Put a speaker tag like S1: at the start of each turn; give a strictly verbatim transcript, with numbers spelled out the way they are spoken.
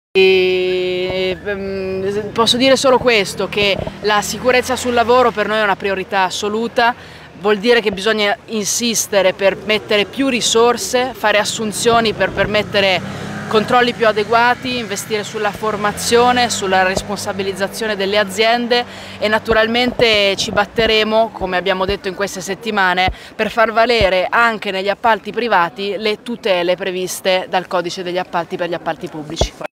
S1: E, um, posso dire solo questo, che la sicurezza sul lavoro per noi è una priorità assoluta. Vuol dire che bisogna insistere per mettere più risorse, fare assunzioni per permettere controlli più adeguati, investire sulla formazione, sulla responsabilizzazione delle aziende e naturalmente ci batteremo, come abbiamo detto in queste settimane, per far valere anche negli appalti privati le tutele previste dal Codice degli appalti per gli appalti pubblici.